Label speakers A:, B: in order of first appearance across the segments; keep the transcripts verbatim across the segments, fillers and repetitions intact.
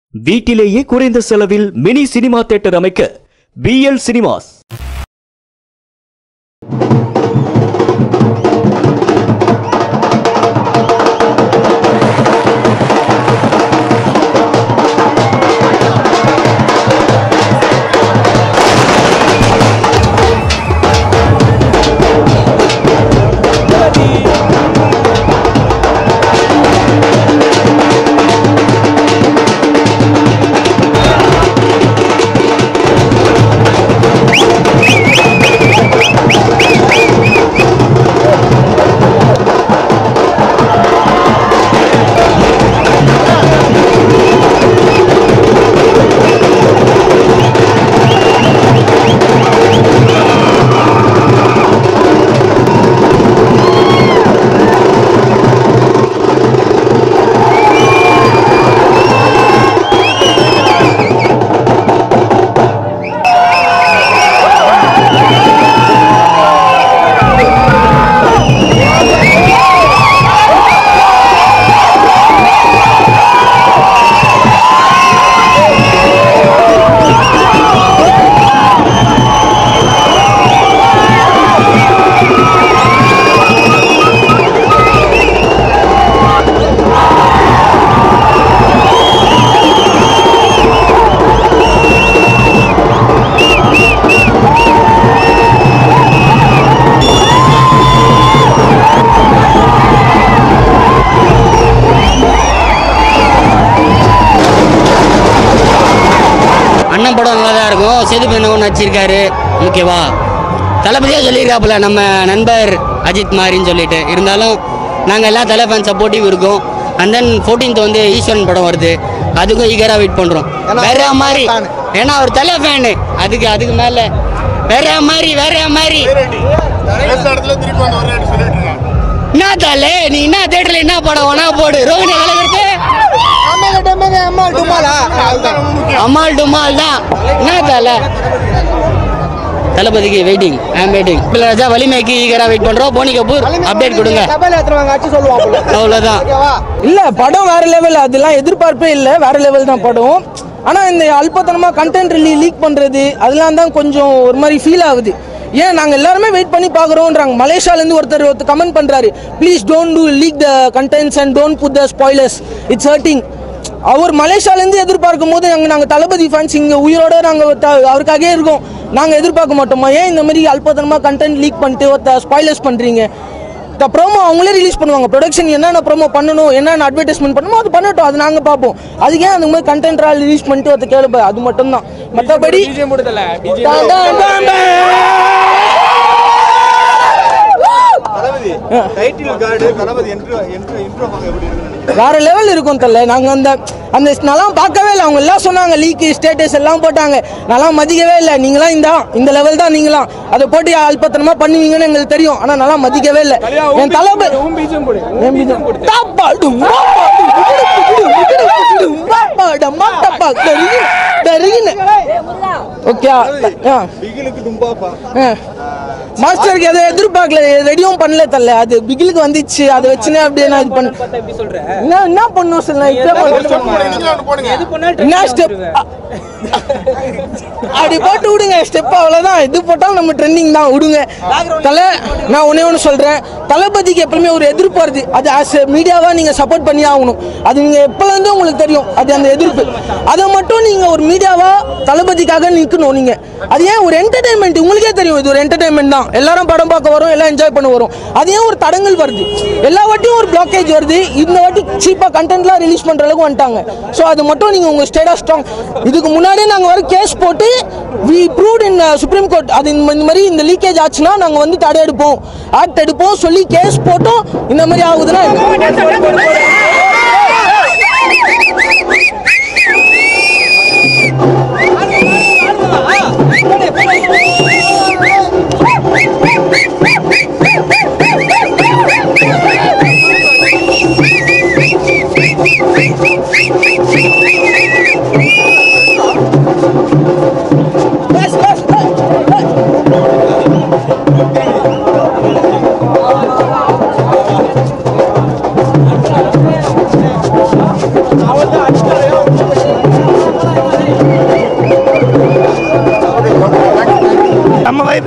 A: வீட்டிலேயே குறைந்த செலவில் மினி சினிமா தியேட்டர் அமைக்க B L சினிமாஸ்.
B: அண்ணன் படம் நல்லா தான் இருக்கும். சேதுபதி ஒன்று நடிச்சிருக்காரு. ஓகேவா, தளபதியாக சொல்லியிருக்காப்புல நம்ம நண்பர் அஜித் மாதிரின்னு சொல்லிட்டு. இருந்தாலும் நாங்கள் எல்லா தலை ஃபேன் சப்போர்ட்டிவ் இருக்கோம். அண்ட் தென் ஃபோர்டீன்த் வந்து ஈஸ்வரன் படம் வருது, அதுக்கும் ஈகராக வெயிட் பண்ணுறோம். வேற மாதிரி, ஏன்னா ஒரு தலை ஃபேனு, அதுக்கு அதுக்கு மேலே வேற மாதிரி வேற மாதிரி என்ன தலை நீ என்ன தேட்டரில் என்ன படம் வேணா போடு. ரோஹினி கலக்கிறது அம்மாள் டுமால் தான். என்ன தலை தளபதிக்கு வெயிட்டிங், ஐம் வெயிட்டிங். ராஜா வலிமைக்கு ஈகரா வெயிட் பண்றோம். போனி கபூர் அப்டேட் கொடுங்க, அவ்வளவுதான்.
C: இல்ல படம் வேற லெவல், அதெல்லாம் எதிர்பார்ப்பே இல்லை, வேற லெவல் தான் படம். ஆனா இந்த அல்பத்தனமா கண்டென்ட் லீக் பண்றது அதெல்லாம் தான் கொஞ்சம் ஒரு மாதிரி ஃபீல் ஆகுது. ஏன் நாங்கள் எல்லாருமே வெயிட் பண்ணி பார்க்குறோன்றாங்க. மலேசியாலேருந்து ஒருத்தர் ஒருத்தர் கமெண்ட் பண்ணுறாரு, please don't do leak the contents and don't put the spoilers, it's hurting. அவர் மலேசியாலேருந்து எதிர்பார்க்கும் போது நாங்கள் நாங்கள் தளபதி ஃபேன்ஸ் இங்கே உயிரோடு நாங்கள் அவருக்காகவே இருக்கோம். நாங்கள் எதிர்பார்க்க மாட்டோமா? ஏன் இந்த மாதிரி அல்பத்தனமாக கண்டென்ட் லீக் பண்ணிட்டு ஒருத்தர் ஸ்பாய்லர்ஸ் பண்ணுறீங்க? இந்த ப்ரோமோ அவங்களே ரிலீஸ் பண்ணுவாங்க. ப்ரொடக்ஷன் என்னென்ன ப்ரோமோ பண்ணணும், என்னென்ன அட்வர்டைஸ்மெண்ட் பண்ணணும் அது பண்ணட்டும், அது நாங்கள் பார்ப்போம். அதுக்கு ஏன் அந்த மாதிரி கண்டென்ட்ராக ரிலீஸ் பண்ணிட்டு ஒருத்தர் கேளுப்பா, அது மட்டும்தான். மற்றபடி வேற லெவல் இருக்கும் தல. நாங்க அந்த அந்த நல்லா பார்க்கவே இல்லை. அவங்க எல்லாம் சொன்னாங்க, லீக் ஸ்டேட்டஸ் எல்லாம் போட்டாங்க, நல்லா மதிக்கவே இல்லை. நீங்களாம் இந்த இந்த லெவல் தான், நீங்களாம் அதை போட்டு அல்பத்தனமா பண்ணுவீங்கன்னு எங்களுக்கு தெரியும். ஆனா நல்லா மதிக்கவே இல்லை. என் தளபதி மாஸ்டருக்கு எதை எதிர்பார்க்கல, ரெடியும் பண்ணல தல்ல. அது பிகிலுக்கு வந்துச்சு, அதை வச்சுனே அப்படியே நான் இது பண்ண என்ன பண்ணும் சொல்ல. என்ன ஸ்டெப் அப்படி போட்டு விடுங்க, ஸ்டெப் அவ்வளோதான். இது போட்டாலும் நம்ம ட்ரெண்டிங் தான், விடுங்க தலை. நான் ஒன்னே ஒன்று சொல்கிறேன், தளபதிக்கு எப்பவுமே ஒரு எதிர்ப்பு வருது. அது ஆஸ் மீடியாவாக நீங்கள் சப்போர்ட் பண்ணி ஆகணும். அது நீங்கள் எப்போலேருந்து உங்களுக்கு தெரியும், அது அந்த எதிர்ப்பு. அதை மட்டும் நீங்கள் ஒரு மீடியாவாக தளபதிக்காக நிற்கணும் நீங்கள். அது ஏன் ஒரு என்டர்டைன்மெண்ட், உங்களுக்கே தெரியும் இது ஒரு என்டர்டைன்மெண்ட் தான். எல்லாரும் படம் பார்க்க வரும், எல்லாம் என்ஜாய் பண்ண வரும். அது ஏன் ஒரு தடங்கள் வருது? எல்லா வாட்டியும் ஒரு பிளாக்கேஜ் வருது. இந்த வாட்டி சீப்பாக கண்டென்ட்லாம் ரிலீஸ் பண்ணுற அளவுக்கு வந்துட்டாங்க. ஸோ அது மட்டும் நீங்கள் உங்கள் ஸ்டேட் ஆஃப் ஸ்ட்ராங். இதுக்கு முன்னாடியே நாங்கள் வர கேஸ் போட்டு we proved in supreme court. அது இந்த மாதிரி இந்த லீக்கேஜ் ஆச்சுன்னா நாங்கள் வந்து தடை எடுப்போம், ஆக்ட் எடுப்போம் சொல்லி கேஸ் போட்டோம். இந்த மாதிரி ஆகுதுன்னா Let's go.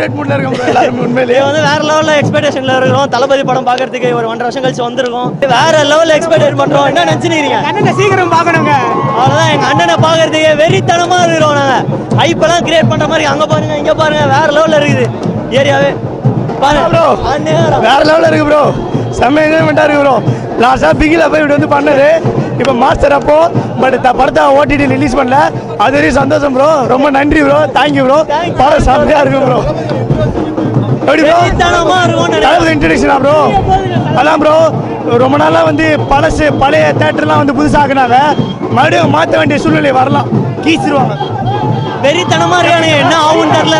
D: செலிப்ரேட் மூட்ல இருக்கோம் ப்ரோ எல்லாரும் உண்மையிலேயே
E: வந்து வேற லெவல்ல எக்ஸ்பெக்டேஷன்ல இருக்கோம். தளபதி படம் பார்க்கிறதுக்கு ஒரு ஒன்றரை வருஷம் கழிச்சு வந்திருக்கோம். வேற லெவல்ல எக்ஸ்பெக்ட் பண்றோம். என்ன நினைச்சிருக்கீங்க? அண்ணனை சீக்கிரம் பார்க்கணுங்க. அவ்வளவுதான். எங்க அண்ணனை பார்க்கறதுக்கு வெறித்தனமா இருக்கிறோம் நாங்க. ஹைப்பெல்லாம் கிரியேட் பண்ற மாதிரி அங்க பாருங்க இங்க பாருங்க வேற லெவல்ல இருக்குது ஏரியாவே. பாருங்க ப்ரோ
D: வேற லெவல்ல இருக்கு ப்ரோ. செம்ம என்ஜாய்மெண்டா இருக்கு ப்ரோ. லாஸ்டா பிகில போய் இப்படி வந்து பண்ணது இப்போ மாஸ்டர் அப்போ பட் படத்தை ஓடிடி ரிலீஸ் பண்ணல. அது வரையும் சந்தோஷம் ப்ரோ. ரொம்ப நன்றி ப்ரோ. Thank you bro. படம் செம்மையா இருக்கு ப்ரோ. எப்படி ப்ரோ தளபதி இன்ட்ரடக்ஷனா ப்ரோ? அதான் ப்ரோ ரொம்ப நாளாக வந்து பழசு பழைய தேட்டர்லாம் வந்து புதுசாக்குனாங்க. மறுபடியும் மாற்ற வேண்டிய சூழ்நிலை வரலாம். கீச்சிருவாங்க.
E: வெறித்தனமா இருக்கானுங்க. என்ன ஆகும் தெரியல.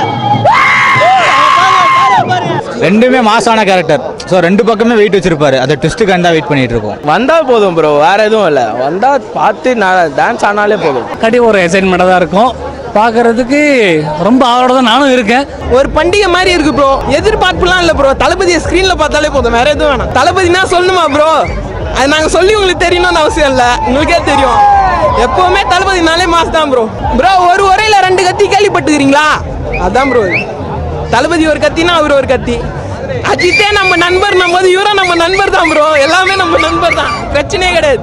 F: ரெண்டுமே மாசான கேரக்டர். ஸோ ரெண்டு பக்கமே வெயிட் வச்சிருப்பாரு. அதை ட்விஸ்ட்டுக்கு தான் வெயிட் பண்ணிட்டு இருக்கோம்.
C: வந்தால் போதும் ப்ரோ, வேற எதுவும் இல்லை. வந்தால் பார்த்து நான் டான்ஸ் ஆனாலே போதும்.
G: கட்டி ஒரு எக்ஸைட்மெண்ட்டாக தான் இருக்கும். பார்க்கறதுக்கு ரொம்ப ஆவலோட தான் நானும் இருக்கேன்.
C: ஒரு பண்டிகை மாதிரி இருக்கு ப்ரோ. எதிர்பார்ப்புலாம் இல்லை ப்ரோ. தளபதியை ஸ்க்ரீனில் பார்த்தாலே போதும், வேற எதுவும் வேணாம். தளபதினா சொல்லணுமா ப்ரோ? அது நாங்கள் சொல்லி உங்களுக்கு தெரியணும்னு அவசியம் இல்லை, உங்களுக்கே தெரியும். எப்பவுமே தளபதினாலே மாஸ் தான் ப்ரோ. ப்ரோ ஒரு உரையில் ரெண்டு கத்தி கேள்விப்பட்டுக்கிறீங்களா? அதான் ப்ரோ. தளபதி ஒரு கத்தினா அவர் ஒரு கத்தி. அஜித்தே நம்ம நண்பர் நம்ம இவரும் நம்ம நண்பர் தான் ப்ரோ. எல்லாமே நம்ம நண்பர் தான், பிரச்சனையே கிடையாது.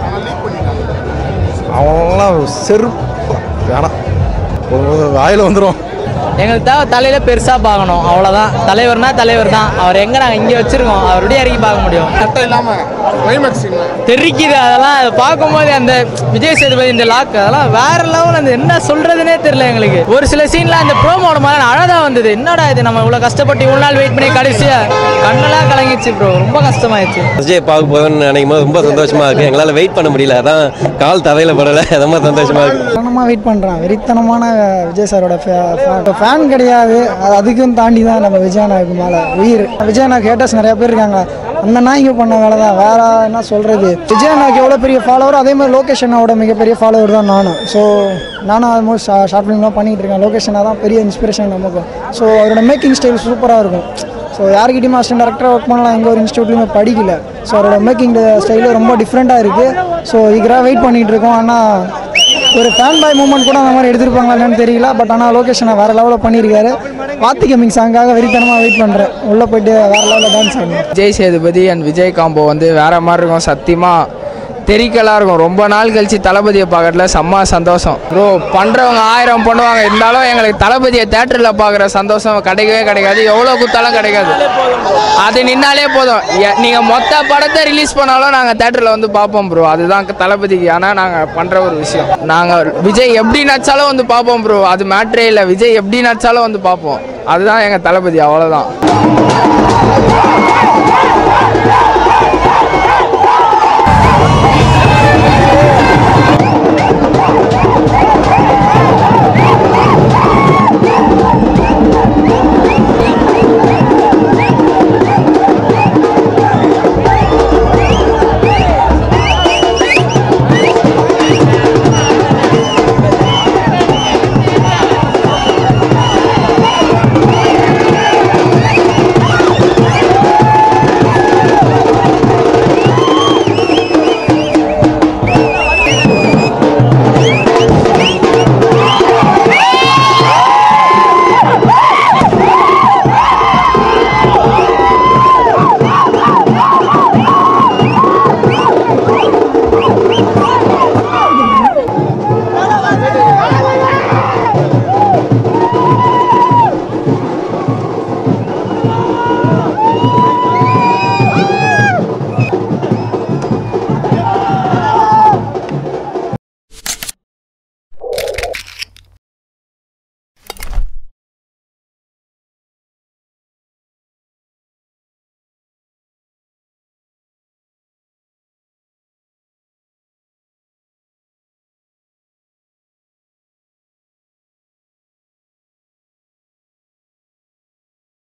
D: அவங்களாம் செருப்பு வேணாம், வாயில் வந்துடும்.
B: எங்களுக்கு தேவை தலையில பெருசா பார்க்கணும், அவ்வளவுதான். தலைவர்னா தலைவர் தான். அவர் எங்க நாங்க இங்க வச்சிருக்கோம், அவருடைய இறங்கி பார்க்க முடியும்.
D: சட்டம் இல்லாம
B: தெரிக்குது அதெல்லாம். அதை பார்க்கும்போது அந்த விஜய் சேதுபதி இந்த லாக் அதெல்லாம் வேற லெவல். அந்த என்ன சொல்றதுன்னே தெரியல எங்களுக்கு. ஒரு சில சீன்ல அந்த ப்ரோமோட மாதிரி அழகா வந்தது. என்னடா இது, நம்ம இவ்வளவு கஷ்டப்பட்டு இவ்வளவு நாள் வெயிட் பண்ணி கடைசியா கண்ணெல்லாம் கலங்கிச்சு ப்ரோ. ரொம்ப கஷ்டமாயிடுச்சு.
H: விஜய் பார்க்க போதுன்னு நினைக்கும் போது ரொம்ப சந்தோஷமா இருக்கு. எங்களால் வெயிட் பண்ண முடியல, அதான் கால் தரையில படலை. ரொம்ப சந்தோஷமா இருக்கு.
I: வெறித்தனமாக வெயிட் பண்ணுறான். வெறித்தனமான விஜய் சாரோட ஃபேன் கிடையாது, அது அதுக்கும் தாண்டி தான் நம்ம விஜயனாவுக்கு மேலே உயிர். விஜயனாக்கு ஹேட்டர்ஸ் நிறைய பேர் இருக்காங்க. அந்த நாய்க்கு பண்ண வேலை தான், வேற என்ன சொல்கிறது. விஜயனாக்கு எவ்வளோ பெரிய ஃபாலோவர், அதே மாதிரி லோகேஷனோட மிகப்பெரிய ஃபாலோவர் தான் நானும். ஸோ நானும் ஆல்மோஸ்ட் ஷார்ட் ஃபிலிம்லாம் பண்ணிகிட்டு இருக்கேன். லோகேஷனாக தான் பெரிய இன்ஸ்பிரேஷன் நமக்கும். ஸோ அவரோட மேக்கிங் ஸ்டைல் சூப்பராக இருக்கும். ஸோ யார்கிட்டையுமே அசிஸ்டன்ட் டேரக்டராக ஒர்க் பண்ணலாம், எங்கள் ஒரு இன்ஸ்டியூட்லையுமே படிக்கல. ஸோ அவரோட மேக்கிங் ஸ்டைலு ரொம்ப டிஃப்ரெண்ட்டாக இருக்குது. ஸோ இதுக்காக வெயிட் பண்ணிகிட்டு இருக்கோம். ஆனால் ஒரு ஃபேன் பாய் மூமெண்ட் கூட அந்த மாதிரி எடுத்துருப்பாங்களா என்னன்னு தெரியல. பட் ஆனால் லொகேஷனை வேறு லெவலில் பண்ணியிருக்காரு. வாத்தி கம்மிங் சாங்காக வெறித்தனமாக வெயிட் பண்ணுறேன். உள்ளே போய்ட்டு வேறு லெவலில் டான்ஸ் ஆடணும்.
C: விஜய் சேதுபதி அண்ட் விஜய் காம்போ வந்து வேறு மாதிரி இருக்கும். சத்தியமாக தெரிக்கலாக இருக்கும். ரொம்ப நாள் கழிச்சு தளபதியை பார்க்கறதுல செம்ம சந்தோஷம் ப்ரோ. பண்ணுறவங்க ஆயிரம் பண்ணுவாங்க, இருந்தாலும் எங்களுக்கு தளபதியை தேட்டரில் பார்க்குற சந்தோஷம் கிடைக்கவே கிடைக்காது. எவ்வளோ குத்தாலும் கிடைக்காது. அது நின்னாலே போதும். நீங்கள் மொத்த படத்தை ரிலீஸ் பண்ணாலும் நாங்கள் தேட்டரில் வந்து பார்ப்போம் ப்ரோ. அதுதான் தளபதிக்கு. ஆனால் நாங்கள் பண்ணுற ஒரு விஷயம், நாங்கள் விஜய் எப்படி நடிச்சாலும் வந்து பார்ப்போம் ப்ரோ. அது மேட்ரே இல்லை. விஜய் எப்படி நடிச்சாலும் வந்து பார்ப்போம். அதுதான் எங்கள் தளபதி, அவ்வளோதான்.